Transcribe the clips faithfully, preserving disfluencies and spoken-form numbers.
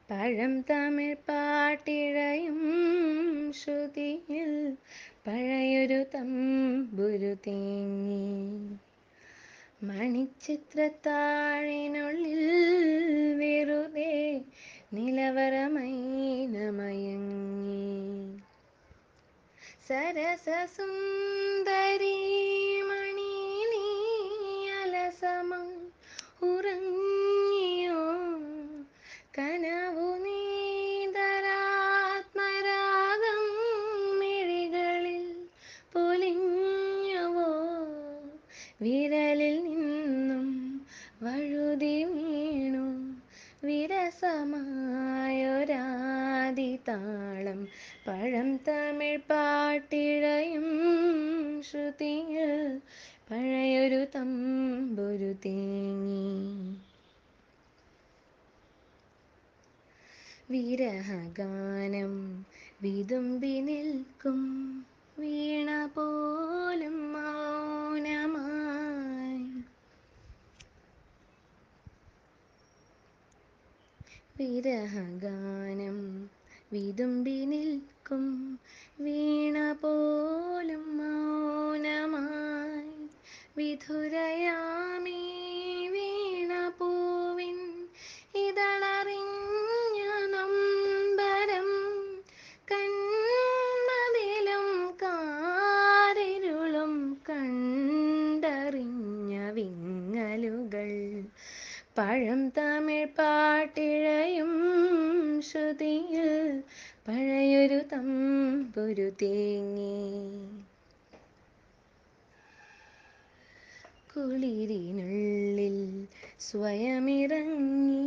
പഴം തമിഴ് പാട്ടിഴയും ശ്രുതിയിൽ പഴയൊരു തമ്പുരു തേങ്ങി. മണിച്ചിത്രത്താഴിനുള്ളിൽ വെറുതെ നിലവറമൈനമയങ്ങി. സരസസുന്ദരീ മണി നീ അലസമായി ഉറങ്ങിയോ? കനവു നീതരാത്മരാഗം മിഴികളിൽ പൊലിഞ്ഞുവോ? വിരലിൽ നിന്നും വഴുതി വീണു വിരസമായൊരാദിതാളം. പഴം തമിഴ് പാട്ടിഴയും ശ്രുതിയിൽ പഴയൊരു തമ്പുരു തേങ്ങി. വിരഹഗാനം വിതുമ്പി നിൽക്കും വീണ പോലും മൗനമായി. വിരഹഗാനം വിതുമ്പി നിൽക്കും വീണ പോലും മൗനമായി. വിധുരയാമീ വീണ പൂവിൻ ഇതളറിഞ്ഞ നൊമ്പരം. കന്മതിലും കാരിരുളും കണ്ടറിഞ്ഞ വിങ്ങലുകൾ. പഴം തമിഴ് പാട്ടിഴയും ശ്രുതിയിൽ പഴയൊരു തമ്പുരു തേങ്ങി. കുളിരിനുള്ളിൽ സ്വയമിറങ്ങി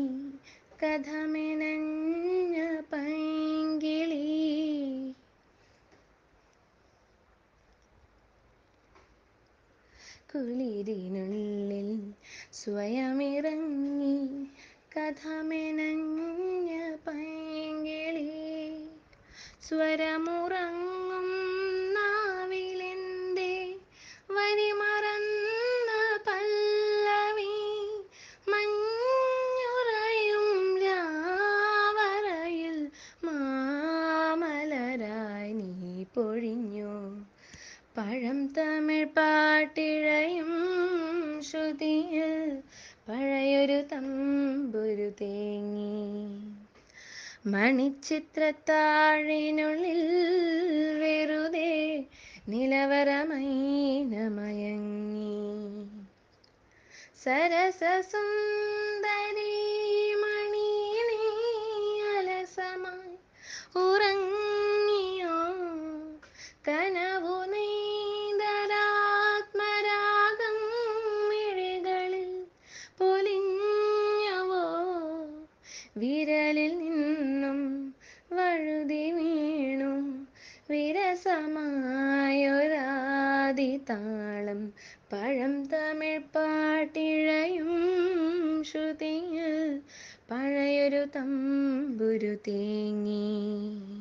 കഥമെനഞ്ഞ പൈങ്കിളി. കുളിരിനുള്ളിൽ സ്വയമിറങ്ങി കഥമെനഞ്ഞ പൈങ്കിളി. സ്വരമുറങ്ങും നാവിലെന്തേ വരിമറന്ന പല്ലവി. മഞ്ഞുറയും രാവറയിൽ മാമലരായി നീ പൊഴിഞ്ഞു. പഴം തമിഴ് പാട്ടിഴയും ശ്രുതിയിൽ പഴയൊരു തമ്പുരു തേങ്ങി. മണിച്ചിത്രത്താഴിനുള്ളിൽ വെറുതെ നിലവറമൈനമയങ്ങി. സരസസുന്ദരീ മണി നീ അലസമായി ഉറങ്ങിയോ? കനവു നീതരാത്മരാഗം മിഴികളിൽ പൊലിഞ്ഞുവോ? വിരലിൽ നിന്നും വഴുതി വീണു വിരസമായൊരാദിതാളം. പഴം തമിഴ് പാട്ടിഴയും ശ്രുതിയിൽ പഴയൊരു തമ്പുരു തേങ്ങി.